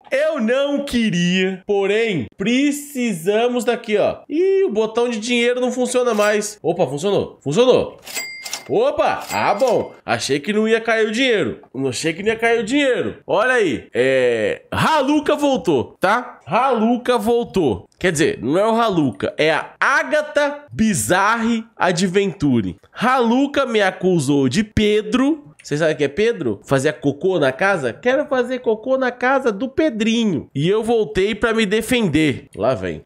Eu não queria, porém, precisamos daqui, ó. Ih, o botão de dinheiro não funciona mais. Opa, funcionou. Funcionou. Opa, bom. Achei que não ia cair o dinheiro. Olha aí, Haluca voltou, tá? Haluca voltou. Quer dizer, não é o Haluca, é a Agatha Bizarre Adventure. Haluca me acusou de Pedro. Vocês sabem o que é Pedro? Fazia cocô na casa? Quero fazer cocô na casa do Pedrinho. E eu voltei pra me defender. Lá vem.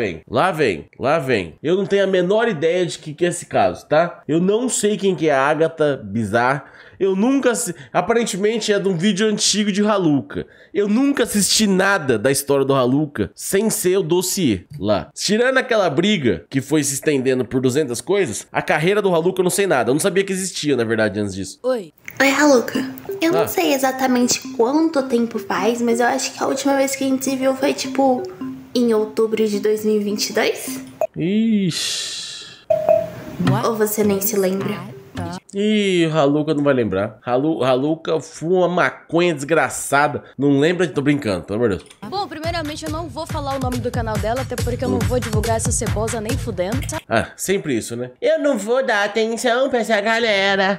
Eu não tenho a menor ideia de que é esse caso, tá? Eu não sei quem que é a Agatha Bizarre. Eu nunca... Aparentemente é de um vídeo antigo de Haluca. Eu nunca assisti nada da história do Haluca sem ser o dossiê lá. Tirando aquela briga que foi se estendendo por 200 coisas, a carreira do Haluca eu não sei nada. Eu não sabia que existia, na verdade, antes disso. Oi, Haluca. Eu não sei exatamente quanto tempo faz, mas eu acho que a última vez que a gente se viu foi, tipo, em outubro de 2022? Ixi. Ou você nem se lembra? Ih, Haluca não vai lembrar. Haluca fuma maconha desgraçada. Não lembra? Tô brincando, pelo amor de Deus. Bom, primeiramente eu não vou falar o nome do canal dela, até porque eu não vou divulgar essa cebosa nem fudendo. Ah, sempre isso, né? Eu não vou dar atenção pra essa galera.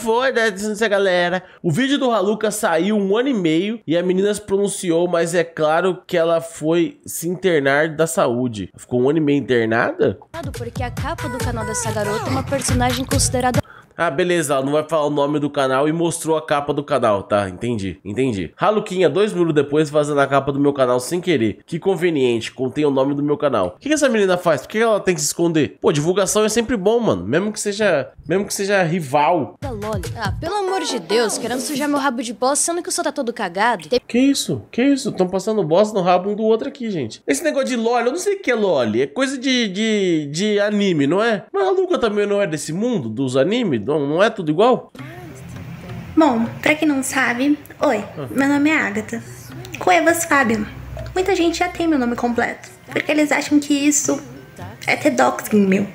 O vídeo do Haluca saiu 1 ano e meio e a menina se pronunciou, mas é claro que ela foi se internar da saúde. Ficou 1 ano e meio internada? Porque a capa do canal dessa garota é uma personagem considerada... Ah, beleza, ela não vai falar o nome do canal e mostrou a capa do canal, tá? Entendi. Haluquinha, 2 minutos depois, fazendo a capa do meu canal sem querer. Que conveniente, contém o nome do meu canal. O que essa menina faz? Por que ela tem que se esconder? Pô, divulgação é sempre bom, mano. Mesmo que seja rival. Ah, pelo amor de Deus, querendo sujar meu rabo de bosta, sendo que o seu tá todo cagado. Que isso? Tão passando bosta no rabo um do outro aqui, gente. Esse negócio de LOL, eu não sei o que é LOL. É coisa de anime, não é? Mas a Haluca também não é desse mundo, dos animes? Não é tudo igual? Bom, pra quem não sabe, oi, meu nome é Agatha Cuevas Fábio. Muita gente já tem meu nome completo, porque eles acham que isso é ter doxing meu.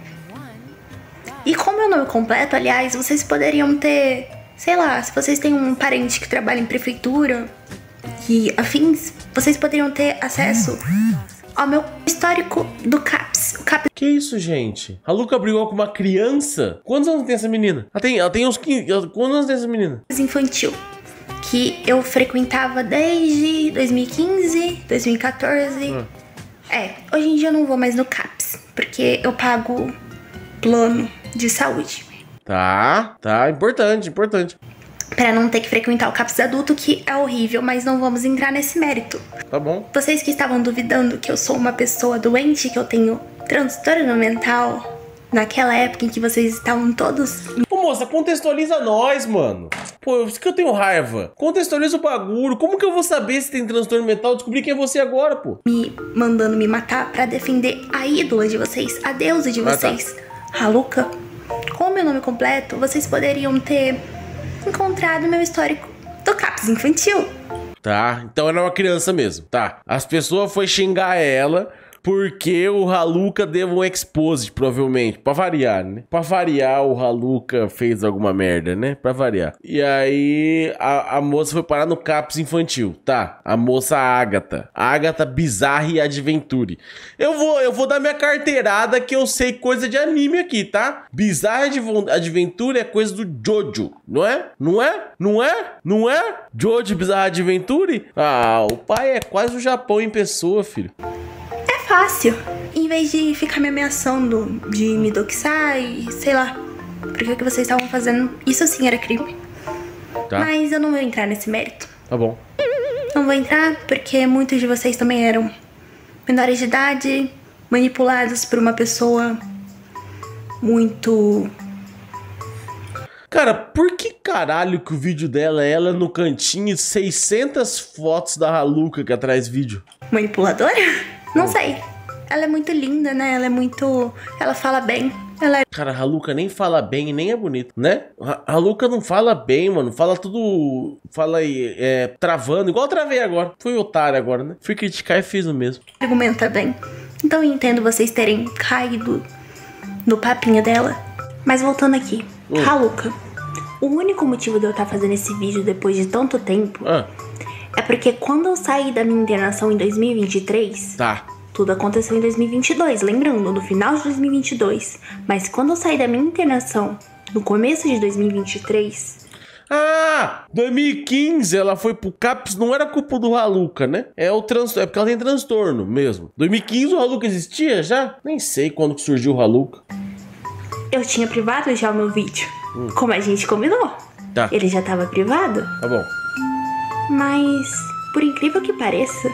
E com meu nome completo, aliás, vocês poderiam ter, sei lá, se vocês têm um parente que trabalha em prefeitura e afins, vocês poderiam ter acesso ao meu histórico do CAPS. Que isso, gente? A Haluca brigou com uma criança? Quantos anos tem essa menina? Ela tem uns 15... Quantos anos tem essa menina? Infantil, que eu frequentava desde 2015, 2014. Hoje em dia eu não vou mais no CAPS, porque eu pago plano de saúde. Tá, importante. Pra não ter que frequentar o CAPS adulto, que é horrível, mas não vamos entrar nesse mérito. Tá bom. Vocês que estavam duvidando que eu sou uma pessoa doente, que eu tenho transtorno mental, naquela época em que vocês estavam todos... Ô moça, contextualiza nós, mano. Pô, isso que eu tenho raiva. Contextualiza o bagulho. Como que eu vou saber se tem transtorno mental? Descobri quem é você agora, pô. Me mandando me matar pra defender a ídola de vocês, a deusa de vocês. Haluca, com meu nome completo, vocês poderiam ter encontrado meu histórico do CAPS infantil. Tá, então ela é uma criança mesmo, tá. As pessoas foi xingar ela porque o Haluca deu um expose, provavelmente. Pra variar, né? Pra variar, o Haluca fez alguma merda, né? Pra variar. E aí, a moça foi parar no CAPS infantil, tá? A moça Agatha Bizarre Adventure. Eu vou dar minha carteirada que eu sei coisa de anime aqui, tá? Bizarre Adventure é coisa do Jojo, não é? Não é? Jojo Bizarre Adventure? Ah, o pai é quase o Japão em pessoa, filho. Fácil. Em vez de ficar me ameaçando de me doxar e sei lá, porque o que vocês estavam fazendo, isso sim era crime. Tá. Mas eu não vou entrar nesse mérito. Tá bom. Não vou entrar porque muitos de vocês também eram menores de idade, manipulados por uma pessoa muito... Cara, por que caralho que o vídeo dela é ela no cantinho e 600 fotos da Haluca que atrás vídeo? Manipuladora? Não sei. Ela é muito linda, né? Ela fala bem. Cara, a Haluca nem fala bem e nem é bonita, né? A Haluca não fala bem, mano. Fala tudo... Fala aí, travando. Igual eu travei agora. Fui otário agora, né? Fui criticar e fiz o mesmo. Argumenta bem. Então eu entendo vocês terem caído no papinho dela. Mas voltando aqui. Haluca, o único motivo de eu estar fazendo esse vídeo depois de tanto tempo É porque quando eu saí da minha internação em 2023... Tá. Tudo aconteceu em 2022, lembrando, no final de 2022. Mas quando eu saí da minha internação, no começo de 2023... Ah, 2015 ela foi pro CAPS, não era culpa do Haluca, né? É porque ela tem transtorno mesmo. 2015 o Haluca existia já? Nem sei quando que surgiu o Haluca. Eu tinha privado já o meu vídeo, como a gente combinou. Tá. Ele já tava privado. Tá bom. Mas, por incrível que pareça,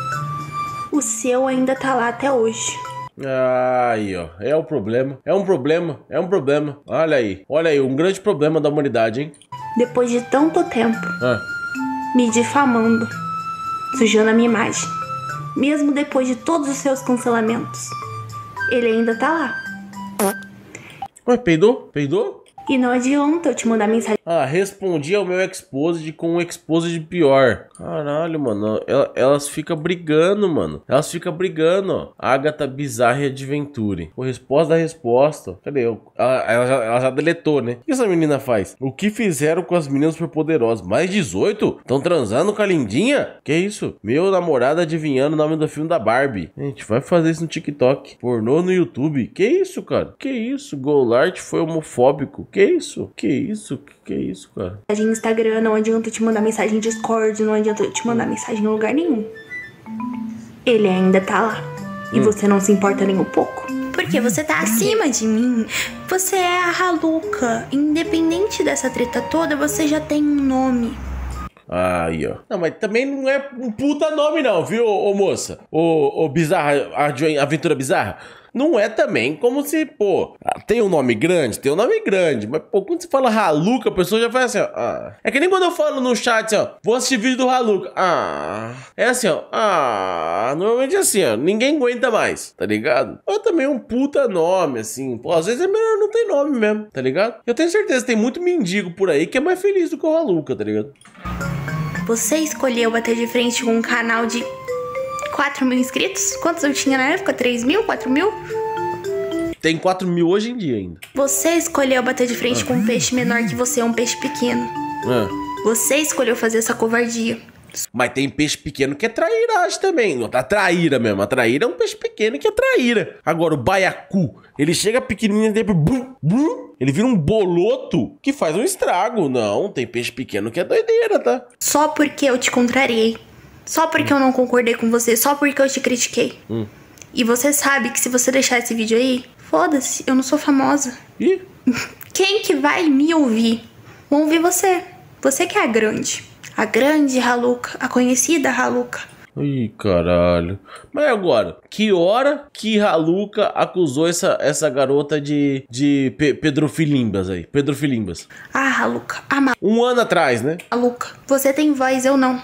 o seu ainda tá lá até hoje. Aí, ó. É o problema. É um problema. É um problema. Olha aí, um grande problema da humanidade, hein? Depois de tanto tempo, me difamando, sujando a minha imagem. Mesmo depois de todos os seus cancelamentos, ele ainda tá lá. Ué, peidou? Peidou? E não adianta eu te mandar mensagem. Ah, respondi ao meu exposed com um exposed pior. Caralho, mano. Elas ficam brigando, mano. Elas ficam brigando, ó. Agatha Bizarre Adventure. O resposta da resposta. Cadê eu? Ela já deletou, né? O que essa menina faz? O que fizeram com as meninas superpoderosas? Mais 18? Tão transando com a lindinha? Que isso? Meu namorado adivinhando o nome do filme da Barbie. Gente, vai fazer isso no TikTok. Pornô no YouTube. Que isso, cara? Que isso? Golart foi homofóbico. Que isso? Que isso? Que isso, cara? No Instagram, não adianta eu te mandar mensagem em Discord, não adianta eu te mandar mensagem em lugar nenhum. Ele ainda tá lá. E você não se importa nem um pouco. Porque você tá acima de mim. Você é a Haluca. Independente dessa treta toda, você já tem um nome. Aí, ó. Não, mas também não é um puta nome não, viu, ô moça? Ô Bizarra, Aventura Bizarra. Não é também como se, pô, tem um nome grande? Tem um nome grande. Mas, pô, quando você fala Haluca, a pessoa já faz assim, ó. É que nem quando eu falo no chat, assim, ó. Vou assistir vídeo do Haluca. É assim, ó. Normalmente é assim, ó. Ninguém aguenta mais, tá ligado? Ou também um puta nome, assim. Pô, às vezes é melhor não ter nome mesmo, tá ligado? Eu tenho certeza que tem muito mendigo por aí que é mais feliz do que o Haluca, tá ligado? Você escolheu bater de frente com um canal de 4 mil inscritos? Quantos eu tinha na época? 3 mil? 4 mil? Tem 4 mil hoje em dia ainda. Você escolheu bater de frente com um peixe menor que você, um peixe pequeno. Você escolheu fazer essa covardia. Mas tem peixe pequeno que é trairagem também. A traíra mesmo. A traíra é um peixe pequeno que é traíra. Agora, o baiacu, ele chega pequenininho e depois... Ele vira um boloto que faz um estrago. Não, tem peixe pequeno que é doideira, tá? Só porque eu te contrariei. Só porque eu não concordei com você. Só porque eu te critiquei. E você sabe que se você deixar esse vídeo aí... Foda-se, eu não sou famosa. Ih? Quem que vai me ouvir? Vão ouvir você. Você que é a grande. A grande Haluca. A conhecida Haluca. Ih, caralho. Mas agora, que hora que Haluca acusou essa garota de pedrofilimbas aí? Pedrofilimbas. Haluca. Um ano atrás, né? Haluca. Você tem voz, eu não.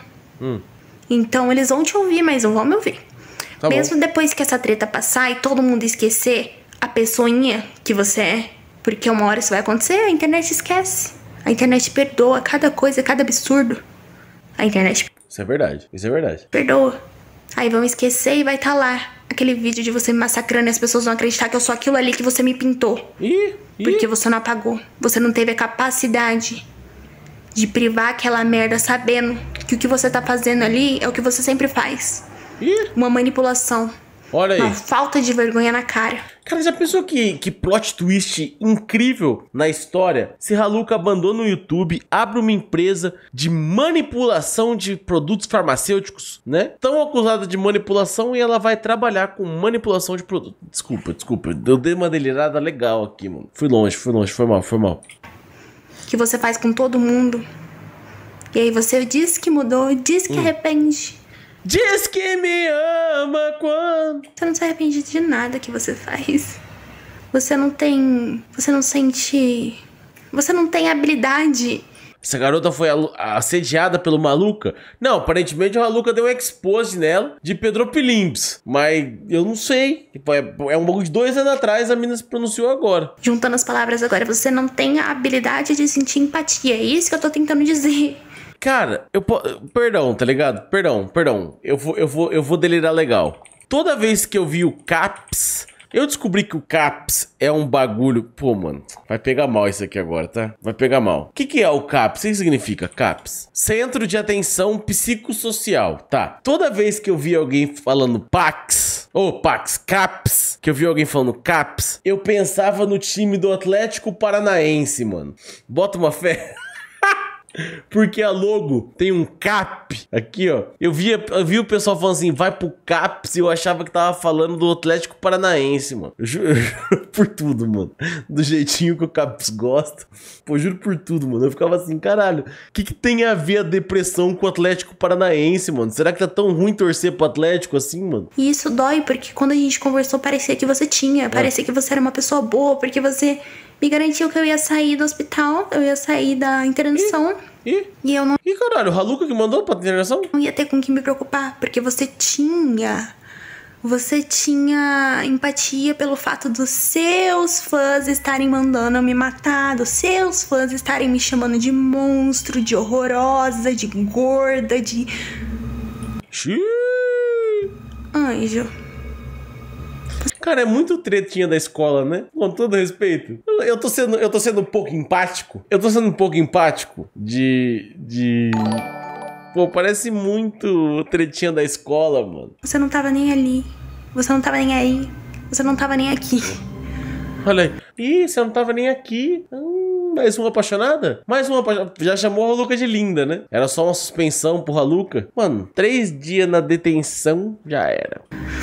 Então eles vão te ouvir, mas não vão me ouvir. Tá mesmo bom. Depois que essa treta passar e todo mundo esquecer a pessoinha que você é, porque uma hora isso vai acontecer, a internet esquece. A internet perdoa cada coisa, cada absurdo. A internet... Isso é verdade, isso é verdade. Perdoa. Aí vão esquecer e vai estar lá aquele vídeo de você me massacrando e as pessoas vão acreditar que eu sou aquilo ali que você me pintou. Porque você não apagou. Você não teve a capacidade de privar aquela merda sabendo que o que você tá fazendo ali é o que você sempre faz. Uma manipulação. Olha aí. Uma falta de vergonha na cara. Cara, já pensou que plot twist incrível na história? Se Haluca abandona o YouTube, abre uma empresa de manipulação de produtos farmacêuticos, né? Tão acusada de manipulação e ela vai trabalhar com manipulação de produtos. Desculpa. Eu dei uma delirada legal aqui, mano. Fui longe, foi mal. Que você faz com todo mundo. E aí você diz que mudou, diz que arrepende. Diz que me ama quando... Você não se arrepende de nada que você faz. Você não tem habilidade. Essa garota foi assediada pelo Maluca? Não, aparentemente o Haluca deu um expose nela de pedropilimbs. Mas eu não sei. É um bagulho de 2 anos atrás, a menina se pronunciou agora. Juntando as palavras agora, você não tem a habilidade de sentir empatia. É isso que eu tô tentando dizer. Cara, perdão, tá ligado? Perdão. Eu vou delirar legal. Toda vez que eu vi o CAPS, Eu descobri que o CAPS é um bagulho... Pô, mano, vai pegar mal isso aqui agora, tá? Vai pegar mal. O que é o CAPS? O que significa CAPS? Centro de Atenção Psicossocial, tá? Toda vez que eu vi alguém falando PAX, ou PAX, CAPS, que eu vi alguém falando CAPS, eu pensava no time do Atlético Paranaense, mano. Bota uma fé... Porque a logo tem um cap aqui, ó. Eu vi o pessoal falando assim, vai pro CAPS, e eu achava que tava falando do Atlético Paranaense, mano. Eu juro por tudo, mano. Do jeitinho que o CAPS gosta. Pô, eu juro por tudo, mano. Eu ficava assim, caralho, o que tem a ver a depressão com o Atlético Paranaense, mano? Será que tá tão ruim torcer pro Atlético assim, mano? E isso dói, porque quando a gente conversou, parecia que você tinha. Parecia que você era uma pessoa boa, porque você... me garantiu que eu ia sair do hospital, eu ia sair da internação. E eu não... Ih, caralho, o Haluka que mandou pra internação? Não ia ter com que me preocupar, porque você tinha empatia pelo fato dos seus fãs estarem mandando eu me matar, dos seus fãs estarem me chamando de monstro, de horrorosa, de gorda, de... Xiii. Anjo. Cara, é muito tretinha da escola, né? Com todo respeito. Eu tô sendo um pouco empático. Eu tô sendo um pouco empático Pô, parece muito tretinha da escola, mano. Você não tava nem ali. Você não tava nem aí. Você não tava nem aqui. Olha aí. Ih, você não tava nem aqui. Mais uma apaixonada? Mais uma apaixonada. Já chamou a Haluka de linda, né? Era só uma suspensão pro Haluka. Mano, 3 dias na detenção, já era.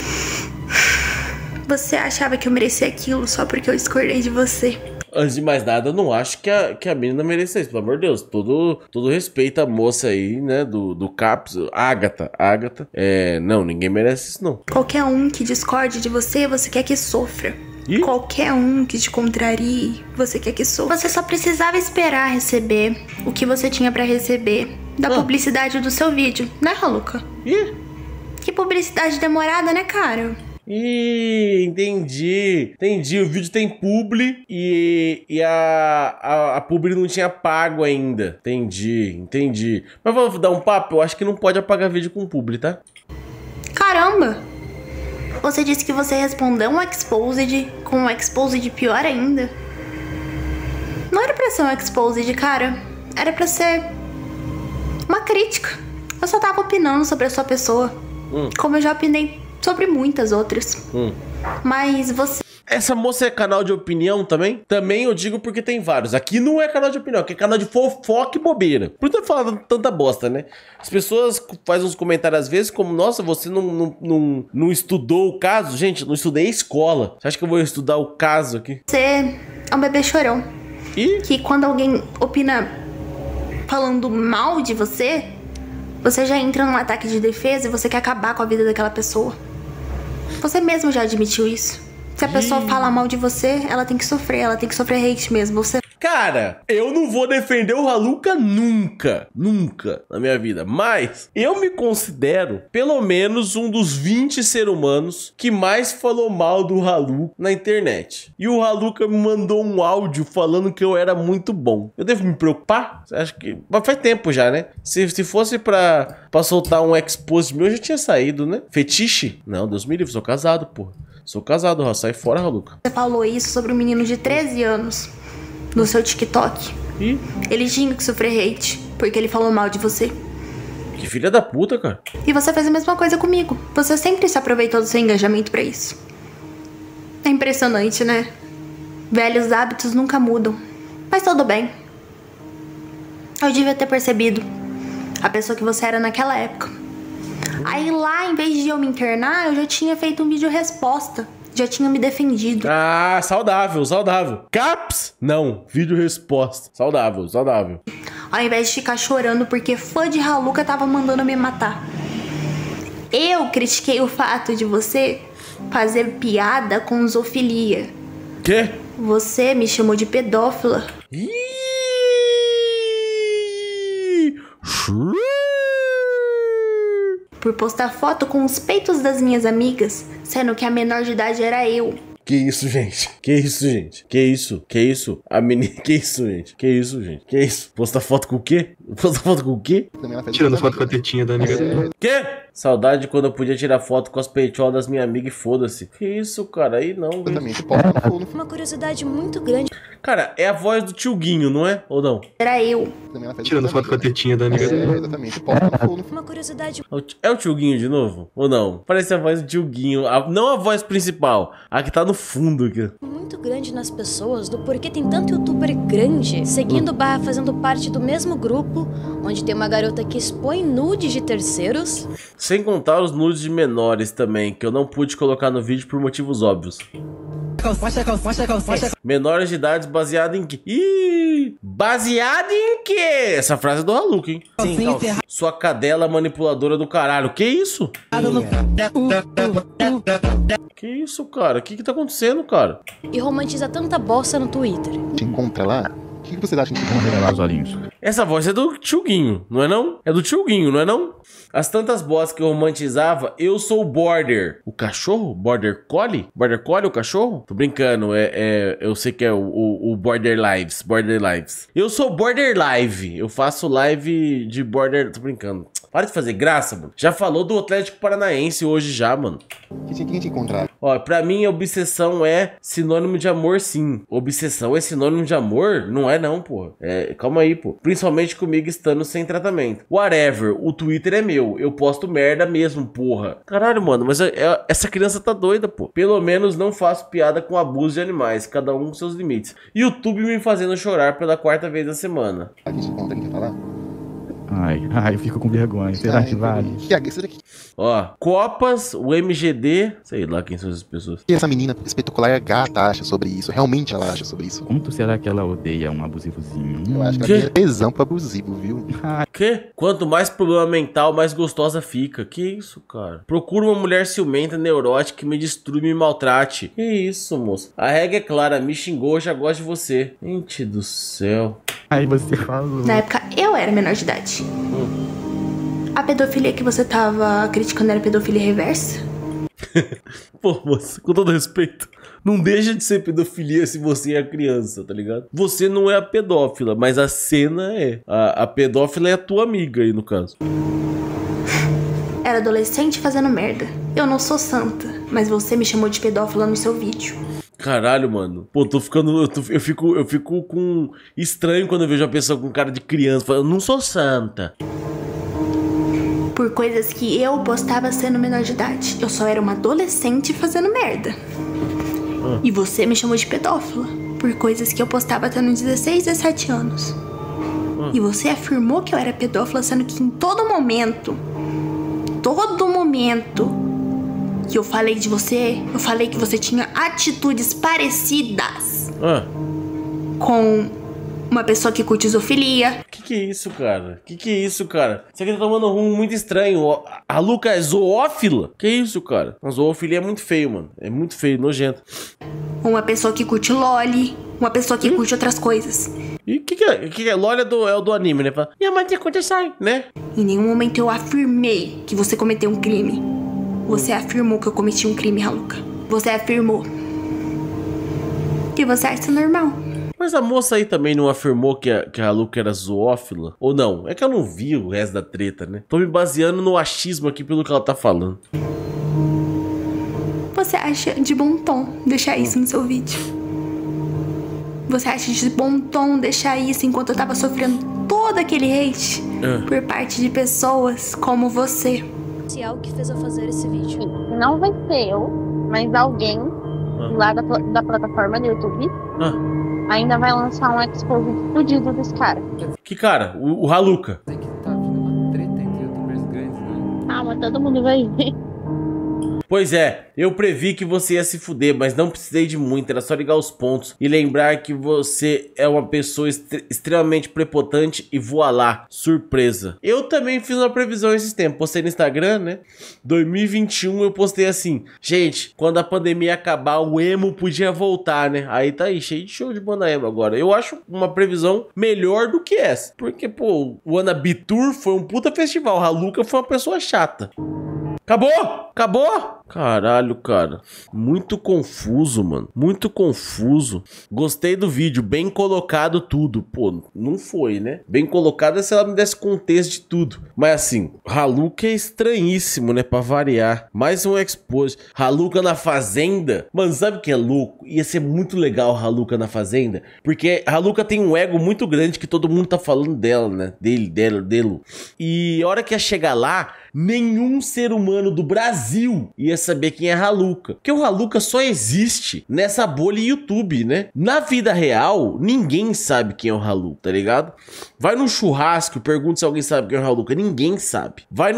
Você achava que eu merecia aquilo só porque eu discordei de você. Antes de mais nada, eu não acho que a menina mereça isso, pelo amor de Deus. Todo respeito à moça aí, né, do CAPS, Agatha. Não, ninguém merece isso, não. Qualquer um que discorde de você, você quer que sofra. Ih? Qualquer um que te contrarie, você quer que sofra. Você só precisava esperar receber o que você tinha pra receber da publicidade do seu vídeo, né, Haluka? Ih? Que publicidade demorada, né, cara? Ih, entendi. O vídeo tem publi e a publi não tinha pago ainda. Entendi. Mas vou dar um papo, eu acho que não pode apagar vídeo com publi, tá? Caramba! Você disse que você respondeu um exposed com um exposed pior ainda. Não era pra ser um exposed, cara. Era pra ser uma crítica. Eu só tava opinando sobre a sua pessoa. Como eu já opinei sobre muitas outras. Mas você... Essa moça é canal de opinião também? Também eu digo porque tem vários. Aqui não é canal de opinião, aqui é canal de fofoca e bobeira. Por isso eu falo tanta bosta, né? As pessoas fazem uns comentários às vezes como, nossa, você não estudou o caso? Gente, eu não estudei a escola. Você acha que eu vou estudar o caso aqui? Você é um bebê chorão. E? Que quando alguém opina falando mal de você, você já entra num ataque de defesa e você quer acabar com a vida daquela pessoa. Você mesmo já admitiu isso. Se a pessoa fala mal de você, ela tem que sofrer hate mesmo. Você... Cara, eu não vou defender o Haluka nunca na minha vida, mas eu me considero pelo menos um dos 20 seres humanos que mais falou mal do Haluka na internet. E o Haluka me mandou um áudio falando que eu era muito bom. Eu devo me preocupar? Acho que... Mas faz tempo já, né? Se fosse pra soltar um expose meu, eu já tinha saído, né? Fetiche? Não, Deus me livre, sou casado, porra. Sou casado, sai fora, Haluka. Você falou isso sobre um menino de 13 anos no seu TikTok. E? Ele tinha que sofrer hate porque ele falou mal de você. Que filha da puta, cara. E você fez a mesma coisa comigo. Você sempre se aproveitou do seu engajamento pra isso. É impressionante, né? Velhos hábitos nunca mudam. Mas tudo bem. Eu devia ter percebido a pessoa que você era naquela época. Aí lá, em vez de eu me internar, eu já tinha feito um vídeo resposta. Já tinha me defendido. Ah, saudável. CAPS? Não, vídeo resposta. Saudável. Ao invés de ficar chorando porque fã de Haluka tava mandando me matar. Eu critiquei o fato de você fazer piada com zoofilia. Quê? Você me chamou de pedófila. Por postar foto com os peitos das minhas amigas, sendo que a menor de idade era eu. Que isso, gente? Que isso? A menina... Que isso, gente? Postar foto com o quê? Postar foto com o quê? Tirando foto com a tetinha da amiga dele. Quê? Saudade quando eu podia tirar foto com as peitolas das minhas amigas e foda-se. Que isso, cara? Aí não. Uma curiosidade muito grande. Cara, é a voz do tio Guinho, não é? Ou não? Era eu. Tirando foto com a tetinha da amiga dele. Uma curiosidade É o tio Guinho de novo? Ou não? Parece a voz do tio Guinho. Não a voz principal. A que tá no fundo aqui. muito grande nas pessoas do porquê tem tanto youtuber grande seguindo barra fazendo parte do mesmo grupo, onde tem uma garota que expõe nudes de terceiros. Sem contar os nudes de menores também, que eu não pude colocar no vídeo por motivos óbvios. Menores de idade baseado em quê? Ih, baseado em quê? Essa frase é do Haluca, hein? Sim, sua cadela manipuladora do caralho. Que isso? Que isso, cara? O que tá acontecendo, cara? E romantiza tanta bosta no Twitter. Te encontra lá? O que você acha que vão revelar os olhinhos? Essa voz é do tio Guinho, não é não? É do tio Guinho, não é não? As tantas bostas que eu romantizava, eu sou o Border. O cachorro? Border Collie? Border Collie, o cachorro? Tô brincando, eu sei que é o Border Lives. Border Lives. Eu sou Border Live. Eu faço live de Border... Tô brincando. Para de fazer graça, mano. Já falou do Atlético Paranaense hoje já, mano. Quem te encontrar? Ó, pra mim, obsessão é sinônimo de amor, sim. Obsessão é sinônimo de amor? Não é não, pô. Calma aí, pô. Principalmente comigo estando sem tratamento. Whatever, o Twitter é meu. Eu posto merda mesmo, porra. Caralho, mano, mas essa criança tá doida, pô. Pelo menos não faço piada com abuso de animais. Cada um com seus limites. YouTube me fazendo chorar pela 4ª vez da semana. Quem te encontra, quem quer falar? Ai, eu fico com vergonha. Será que vale? Ó, Copas, o MGD, sei lá quem são essas pessoas. O que essa menina espetacular gata acha sobre isso? Realmente ela acha sobre isso? Quanto será que ela odeia um abusivozinho? Eu acho que ela tem tesão pro abusivo, viu? Que? Quanto mais problema mental, mais gostosa fica. Que isso, cara? Procura uma mulher ciumenta, neurótica, que me destrua e me maltrate. Que isso, moço? A regra é clara, me xingou, já gosto de você. Gente do céu. Aí você falou. Na época, eu era menor de idade. A pedofilia que você tava criticando era pedofilia reversa? Pô, moça, com todo respeito, não deixa de ser pedofilia se você é criança, tá ligado? Você não é a pedófila, mas a cena é. A pedófila é a tua amiga aí, no caso. Era adolescente fazendo merda. Eu não sou santa, mas você me chamou de pedófila no seu vídeo. Caralho, mano. Pô, eu fico com estranho quando eu vejo uma pessoa com cara de criança falando, eu não sou santa. Por coisas que eu postava sendo menor de idade. Eu só era uma adolescente fazendo merda. E você me chamou de pedófila. Por coisas que eu postava tendo 16, 17 anos. E você afirmou que eu era pedófila, sendo que em todo momento que eu falei de você, eu falei que você tinha atitudes parecidas com uma pessoa que curte zoofilia. Que é isso, cara? Que é isso, cara? Isso aqui tá tomando um rumo muito estranho. A Luca é zoófila? Que isso, cara? A zoofilia é muito feio, mano. É muito feio, nojento. Uma pessoa que curte loli, uma pessoa que curte outras coisas. E o que é? LOL é do anime, né? Fala, minha mãe tem coisa sai, né? Em nenhum momento eu afirmei que você cometeu um crime. Você afirmou que eu cometi um crime, Haluca. Você afirmou que você acha normal. Mas a moça aí também não afirmou que a Haluca era zoófila? Ou não? É que eu não vi o resto da treta, né? Tô me baseando no achismo aqui pelo que ela tá falando. Você acha de bom tom deixar isso no seu vídeo? Você acha de bom tom deixar isso enquanto eu tava sofrendo todo aquele hate por parte de pessoas como você? Que fez eu fazer esse vídeo. Não vai ser eu, mas alguém lá da plataforma do YouTube ainda vai lançar um expose fudido desse cara. Que cara? O Haluca. Tem que tá vindo uma treta entre youtubers grandes, né? Ah, mas todo mundo vai ver. Pois é, eu previ que você ia se fuder, mas não precisei de muito, era só ligar os pontos e lembrar que você é uma pessoa extremamente prepotente e voa lá, surpresa. Eu também fiz uma previsão esses tempos, postei no Instagram, né? 2021 eu postei assim, gente, quando a pandemia acabar, o emo podia voltar, né? Aí tá aí, cheio de show de banda emo agora. Eu acho uma previsão melhor do que essa, porque, pô, o Anabi Tour foi um puta festival, a Haluca foi uma pessoa chata. Acabou! Caralho, cara. Muito confuso, mano. Muito confuso. Gostei do vídeo. Bem colocado tudo. Pô, não foi, né? Bem colocado é se ela me desse contexto de tudo. Mas assim, Haluka é estranhíssimo, né? Pra variar. Mais um expose. Haluka na fazenda. Mano, sabe o que é louco? Ia ser muito legal Haluka na fazenda. Porque Haluka tem um ego muito grande que todo mundo tá falando dela, né? Dele. E a hora que ia chegar lá, nenhum ser humano do Brasil ia saber quem é Haluka. Porque o Haluka só existe nessa bolha YouTube, né? Na vida real, ninguém sabe quem é o Haluka, tá ligado? Vai num churrasco, pergunta se alguém sabe quem é o Haluka. Ninguém sabe. Vai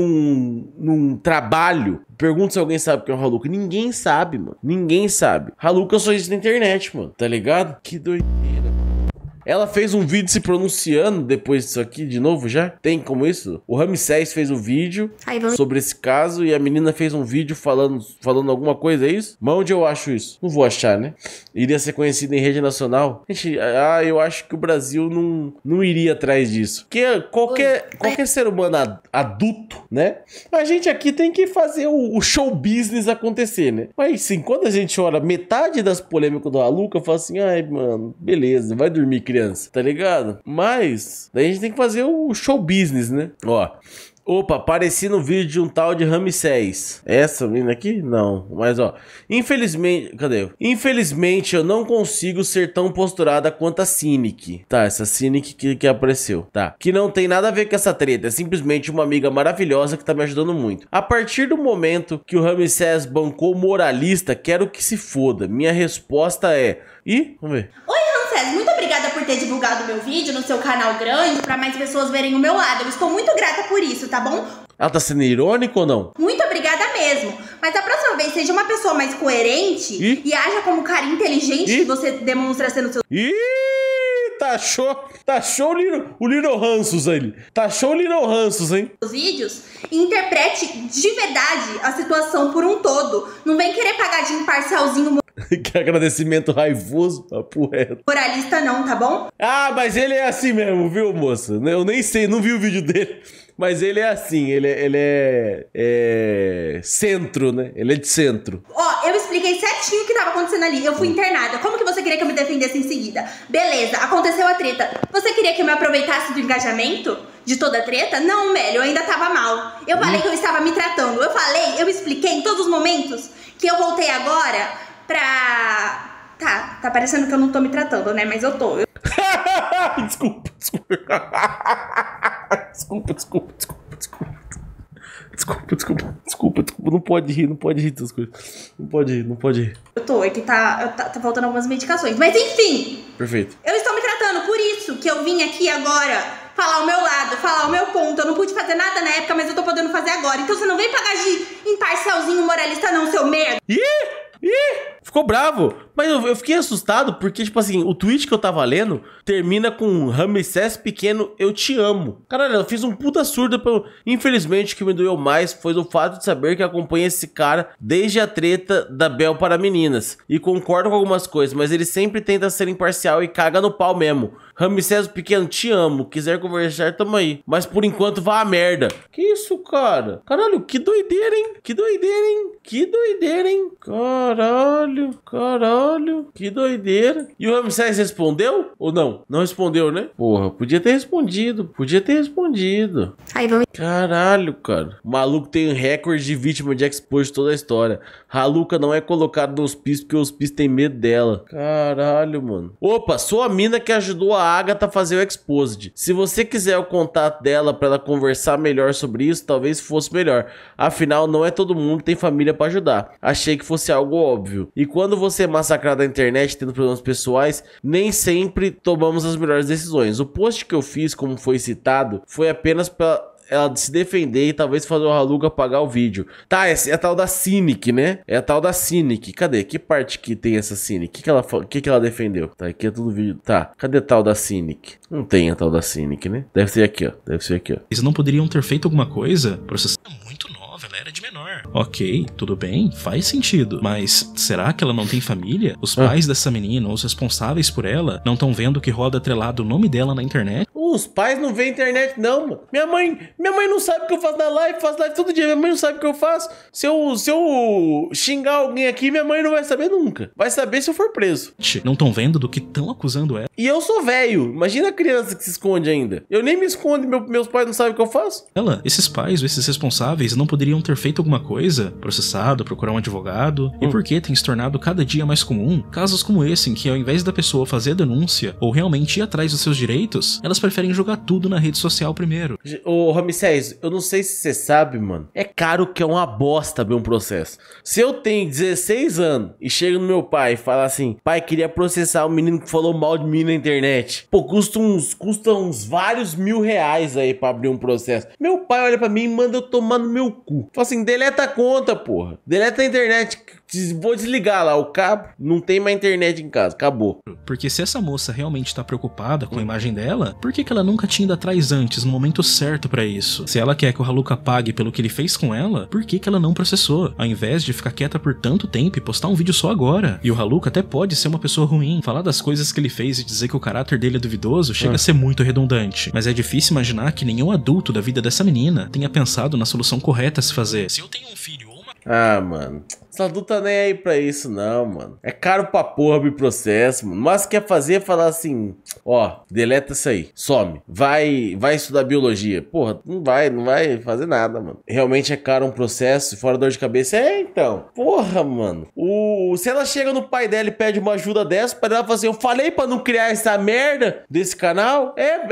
num trabalho, pergunta se alguém sabe quem é o Haluka. Ninguém sabe, mano. Ninguém sabe. Haluka só existe na internet, mano. Tá ligado? Que doideira. Ela fez um vídeo se pronunciando depois disso aqui, de novo já? Tem como isso? O Ramsés fez um vídeo sobre esse caso e a menina fez um vídeo falando alguma coisa, é isso? Mas onde eu acho isso? Não vou achar, né? Iria ser conhecido em rede nacional? Gente, eu acho que o Brasil não iria atrás disso. Porque qualquer ser humano adulto, né? A gente aqui tem que fazer o show business acontecer, né? Mas sim, quando a gente olha metade das polêmicas do Haluka, eu falo assim, ai, mano, beleza, vai dormir, criança, tá ligado? Mas daí a gente tem que fazer o show business, né? Ó, opa, apareci no vídeo de um tal de Ramsés. Essa menina aqui? Não. Mas ó, infelizmente... Cadê? Infelizmente eu não consigo ser tão posturada quanto a Cynic. Tá, essa Cynic que apareceu. Tá. Que não tem nada a ver com essa treta. É simplesmente uma amiga maravilhosa que tá me ajudando muito. A partir do momento que o Ramsés bancou moralista, quero que se foda. Minha resposta é... Ih, vamos ver. Oi, Ramsés, muito obrigada por ter divulgado o meu vídeo no seu canal grande pra mais pessoas verem o meu lado. Eu estou muito grata por isso, tá bom? Ela tá sendo irônica ou não? Muito obrigada mesmo. Mas da próxima vez, seja uma pessoa mais coerente e haja como o cara inteligente que você demonstra sendo seu... Ih, Taxou o Little Hansos aí. Taxou o Little Hansos, hein? Os vídeos e interprete de verdade a situação por um todo. Não vem querer pagar de imparcialzinho... Que agradecimento raivoso, papo reto. Moralista não, tá bom? Ah, mas ele é assim mesmo, viu, moça? Eu nem sei, não vi o vídeo dele. Mas ele é assim, ele é centro, né? Ele é de centro. Ó, eu expliquei certinho o que tava acontecendo ali. Eu fui internada. Como que você queria que eu me defendesse em seguida? Beleza, aconteceu a treta. Você queria que eu me aproveitasse do engajamento? De toda a treta? Não, Mélio, eu ainda tava mal. Eu falei que eu estava me tratando. Eu expliquei em todos os momentos que eu voltei agora pra... Tá parecendo que eu não tô me tratando, né? Mas eu tô. Desculpa. Não pode rir dessas coisas. Não pode rir. Eu tô, é que tá faltando algumas medicações. Mas enfim. Perfeito. Eu estou me tratando, por isso que eu vim aqui agora falar o meu lado, falar o meu ponto. Eu não pude fazer nada na época, mas eu tô podendo fazer agora. Então você não vem pagar de imparcialzinho moralista não, seu merda. Ficou bravo. Mas eu fiquei assustado porque, tipo assim, o tweet que eu tava lendo termina com Ramsés pequeno, eu te amo. Caralho, eu fiz um puta surdo. Infelizmente, o que me doeu mais foi o fato de saber que acompanha esse cara desde a treta da Bel para meninas. E concordo com algumas coisas, mas ele sempre tenta ser imparcial e caga no pau mesmo. Ramsés pequeno, te amo. Quiser conversar, tamo aí. Mas por enquanto, vá a merda. Que isso, cara? Caralho, que doideira, hein? Caralho, que doideira. E o Ramsés respondeu? Ou não? Não respondeu, né? Porra, podia ter respondido. Aí, vamos... Caralho, cara. O maluco tem um recorde de vítima de expose toda a história. Haluka não é colocado no hospício porque o hospício tem medo dela. Caralho, mano. Opa, sou a mina que ajudou a Agatha a fazer o exposed. Se você quiser o contato dela pra ela conversar melhor sobre isso, talvez fosse melhor. Afinal, não é todo mundo que tem família pra ajudar. Achei que fosse algo óbvio. E quando você é massacrado na internet tendo problemas pessoais, nem sempre tomamos as melhores decisões. O post que eu fiz, como foi citado, foi apenas pra ela se defender e talvez fazer o Haluka apagar o vídeo. Tá, é a tal da Cynic, né? É a tal da Cynic. Cadê? Que parte que tem essa Cynic? O que ela defendeu? Tá, aqui é tudo vídeo. Tá, cadê a tal da Cynic? Não tem a tal da Cynic, né? Deve ser aqui, ó. Eles não poderiam ter feito alguma coisa? Processar muito nova, ela era de menor. Ok, tudo bem, faz sentido. Mas será que ela não tem família? Os pais dessa menina, os responsáveis por ela, não estão vendo que roda atrelado o nome dela na internet? Os pais não veem internet, não, mano. Minha mãe não sabe o que eu faço na live, faço live todo dia. Minha mãe não sabe o que eu faço. Se eu xingar alguém aqui, minha mãe não vai saber nunca. Vai saber se eu for preso. Não estão vendo do que estão acusando ela? E eu sou velho. Imagina a criança que se esconde ainda. Eu nem me escondo, meus pais não sabem o que eu faço. Esses pais ou esses responsáveis não poderiam ter feito alguma coisa? Processado, procurar um advogado? E por que tem se tornado cada dia mais comum casos como esse, em que ao invés da pessoa fazer a denúncia ou realmente ir atrás dos seus direitos, elas preferem jogar tudo na rede social primeiro? Ô, Ramsés, eu não sei se você sabe, mano. É caro que é uma bosta abrir um processo. Se eu tenho 16 anos e chego no meu pai e falo assim: pai, queria processar o menino que falou mal de mim na internet. Pô, custa uns vários R$1.000 aí pra abrir um processo. Meu pai olha pra mim e manda eu tomar no meu cu. Fala assim: deleta a conta, porra. Deleta a internet. Vou desligar lá o cabo. Não tem mais internet em casa. Acabou. Porque se essa moça realmente tá preocupada com a imagem dela, por que ela nunca tinha ido atrás antes, no momento certo pra isso? Se ela quer que o Haluka pague pelo que ele fez com ela, por que ela não processou? Ao invés de ficar quieta por tanto tempo e postar um vídeo só agora. E o Haluka até pode ser uma pessoa ruim. Falar das coisas que ele fez e dizer que o caráter dele é duvidoso chega a ser muito redundante. Mas é difícil imaginar que nenhum adulto da vida dessa menina tenha pensado na solução correta a se fazer. Se eu tenho um filho ou uma... Ah, mano. Essa adulta nem é aí pra isso, não, mano. É caro pra porra abrir processo, mano. Mas quer fazer é falar assim: ó, deleta isso aí, some. Vai estudar biologia. Porra, não vai fazer nada, mano. Realmente é caro um processo, fora dor de cabeça. É, então. Porra, mano. Se ela chega no pai dela e pede uma ajuda dessa, o pai dela fala assim: eu falei pra não criar essa merda desse canal.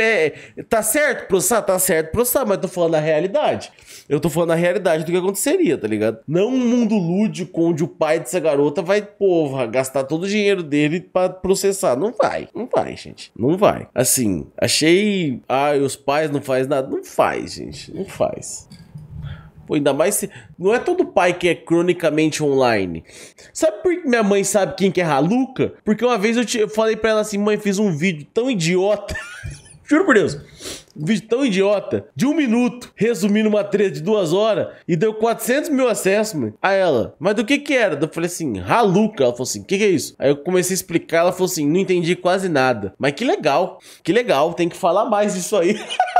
Tá certo processar? Tá certo processar, mas tô falando a realidade. Eu tô falando a realidade do que aconteceria, tá ligado? Não um mundo lúdico onde o pai dessa garota vai, porra, gastar todo o dinheiro dele pra processar. Não vai, gente. Não vai. Assim, achei... os pais não fazem nada. Não faz, gente. Não faz. Pô, ainda mais se... Não é todo pai que é cronicamente online. Sabe por que minha mãe sabe quem que é Haluka? Porque uma vez eu falei pra ela assim: mãe, fiz um vídeo tão idiota... Juro por Deus, um vídeo tão idiota, de 1 minuto, resumindo uma treta de 2 horas, e deu 400 mil acessos, mano. Aí ela: mas do que era? Eu falei assim: Haluka. Ela falou assim: que é isso? Aí eu comecei a explicar, ela falou assim: não entendi quase nada. Mas que legal, tem que falar mais disso aí.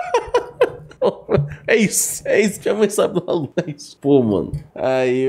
É isso que a mãe sabe do Haluka. É isso. Pô, mano. Aí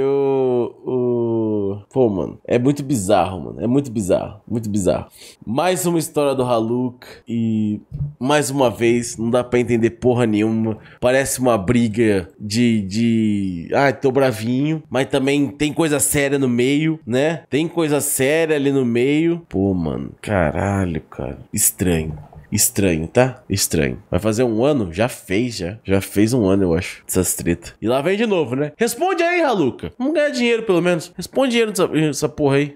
Pô, mano. É muito bizarro, mano. É muito bizarro. Muito bizarro. Mais uma história do Haluka. E mais uma vez, não dá pra entender porra nenhuma. Parece uma briga de... tô bravinho. Mas também tem coisa séria no meio, né? Tem coisa séria ali no meio. Pô, mano. Caralho, cara. Estranho, tá? Estranho. Vai fazer 1 ano? Já fez 1 ano, eu acho, dessas tretas. E lá vem de novo, né? Responde aí, Haluka. Vamos ganhar dinheiro, pelo menos. Responde dinheiro dessa porra aí.